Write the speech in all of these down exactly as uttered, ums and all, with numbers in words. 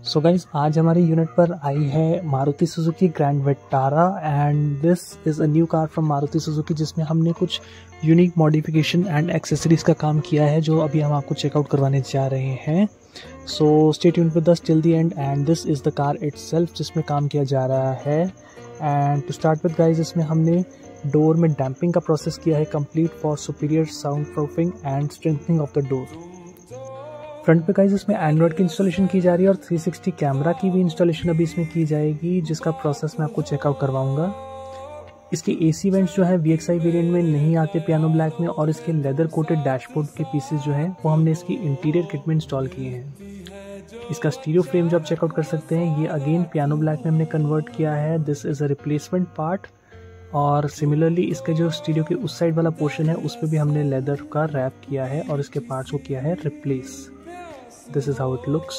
सो so guys आज हमारी unit पर आई है Maruti Suzuki Grand Vitara and this is a new car from Maruti Suzuki जिसमें हमने कुछ यूनिक मॉडिफिकेशन एंड एक्सेसरीज का काम किया है जो अभी हम आपको चेकआउट करवाने जा रहे हैं। So stay tuned with us till the end and this is the car itself जिसमें काम किया जा रहा है। And to start with guys इसमें हमने डोर में डैम्पिंग का प्रोसेस किया है complete for superior sound proofing and strengthening of the door. Front पे गाइज इसमें एंड्रॉयड की इंस्टॉलेशन की जा रही है और थ्री सिक्सटी कैमरा की भी इंस्टॉलेशन अभी इसमें की जाएगी जिसका प्रोसेस मैं आपको चेकआउट करवाऊंगा। इसके एसी वेंट्स जो है वी एक्स आई वेरिएंट में नहीं आते पियानो ब्लैक में, और इसके लेदर कोटेड डैशबोर्ड के पीसेस जो हैं वो हमने इसकी इंटीरियर किट में इंस्टॉल किए हैं। इसका स्टीरियो फ्रेम जो आप चेकआउट कर सकते हैं ये अगेन पियानो ब्लैक में हमने कन्वर्ट किया है। This is a replacement part. और सिमिलरली इसके जो स्टीरियो के उस साइड वाला पोर्शन है उस पर भी हमने लेदर का रैप किया है और इसके पार्ट्स को किया है replace. This is how it looks.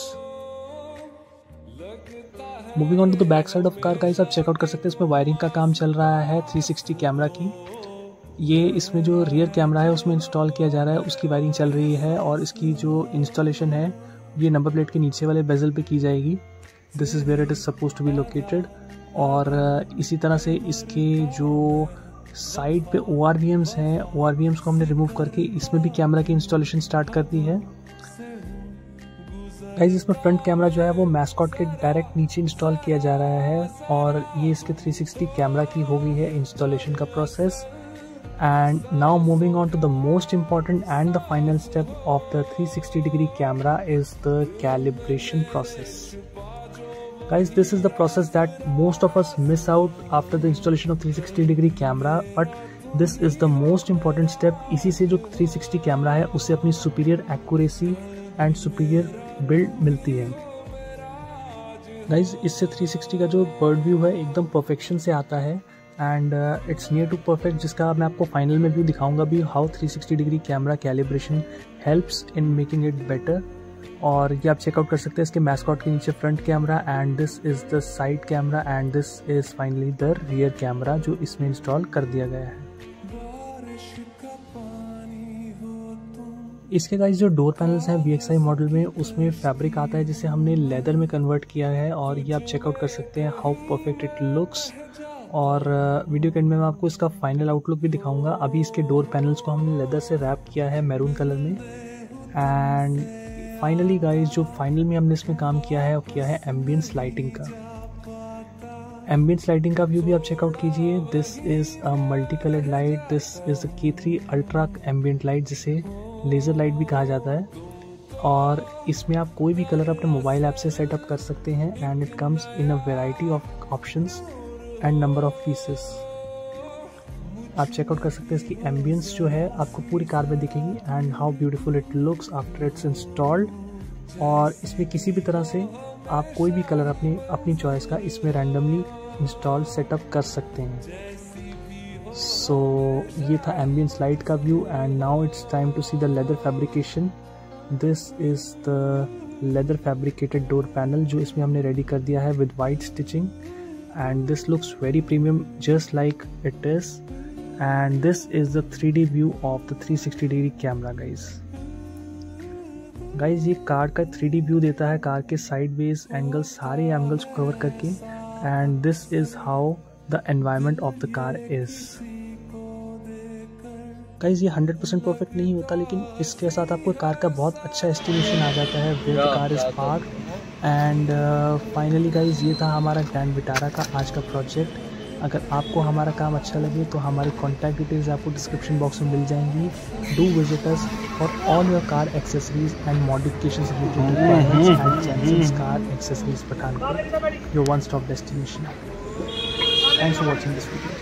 Moving on to the back side of car guys, आप चेकआउट कर सकते हैं इसमें वायरिंग का काम चल रहा है थ्री सिक्सटी कैमरा की। ये इसमें जो रियर कैमरा है उसमें इंस्टॉल किया जा रहा है उसकी वायरिंग चल रही है और इसकी जो इंस्टॉलेशन है ये नंबर प्लेट के नीचे वाले बेजल पे की जाएगी। This is where it is suppose to be located. और इसी तरह से इसके जो साइड पे ओ आर वी एम्स हैं ओ आर वी एम्स को हमने रिमूव करके इसमें भी कैमरा की इंस्टॉलेशन स्टार्ट कर दी है। गाइस इसमें फ्रंट कैमरा जो है वो मैस्कॉट के डायरेक्ट नीचे इंस्टॉल किया जा रहा है और ये इसके थ्री सिक्सटी कैमरा की हो गई है इंस्टॉलेशन का process. And now moving on to the most important and the final step of the three sixty degree camera is the calibration process. Guys this is the process that most of us miss out after the installation of three sixty degree camera, but this is the most important step. इसी से जो three sixty camera है उससे अपनी superior accuracy and superior build मिलती है। Guys इससे three sixty का जो बर्ड व्यू है एकदम परफेक्शन से आता है and it's near to perfect, जिसका मैं आपको फाइनल में व्यू दिखाऊंगा भी how three sixty degree camera calibration helps in making it better. और ये आप चेकआउट कर सकते हैं इसके मैस्कॉट के नीचे front camera and this is the side camera and this is finally the rear camera जो इसमें इंस्टॉल कर दिया गया है। इसके गाइस जो डोर पैनल्स हैं वी एक्स आई मॉडल में उसमें फैब्रिक आता है जिसे हमने लेदर में कन्वर्ट किया है और ये आप चेकआउट कर सकते हैं हाउ परफेक्ट इट लुक्स। और वीडियो के एंड में मैं आपको इसका फाइनल आउटलुक भी दिखाऊंगा। अभी इसके डोर पैनल्स को हमने लेदर से रैप किया है मैरून कलर में। एंड फाइनली गाइस जो फाइनल में हमने इसमें काम किया है वो किया है एम्बियंस लाइटिंग का। एम्बियंस लाइटिंग का व्यू भी आप चेकआउट कीजिए। This is a multi coloured light. This is a K three ultra ambient light जिसे लेज़र लाइट भी कहा जाता है और इसमें आप कोई भी कलर अपने मोबाइल ऐप से सेटअप कर सकते हैं and it comes in a variety of options and number of pieces. आप चेकआउट कर सकते हैं इसकी एम्बियंस जो है आपको पूरी कार में दिखेगी and how beautiful it looks after it's installed. और इसमें किसी भी तरह से आप कोई भी कलर अपनी अपनी चॉइस का इसमें रैंडमली इंस्टॉल सेटअप कर सकते हैं। सो so, ये था एम्बियंस लाइट का view and now it's time to see the leather fabrication. This is the leather fabricated door panel जो इसमें हमने रेडी कर दिया है with white stitching and this looks very premium just like it is. And this is the three D view of the three sixty degree camera guys. Guys ये car का three D view देता है car के side veg angle सारे angles को cover करके and this is how the environment of the car is। Guys ये hundred percent perfect नहीं होता लेकिन इसके साथ आपको कार का बहुत अच्छा एस्टिमेशन आ जाता है where the car is park. And finally guys ये था हमारा ग्रैंड विटारा का आज का प्रोजेक्ट। अगर आपको हमारा काम अच्छा लगे तो हमारी कॉन्टैक्ट डिटेल्स आपको डिस्क्रिप्शन बॉक्स में मिल जाएंगी। Do visit us for all your car accessories and modifications related and Chances Car Accessories Pathankot, your one stop destination. Thanks for watching this video.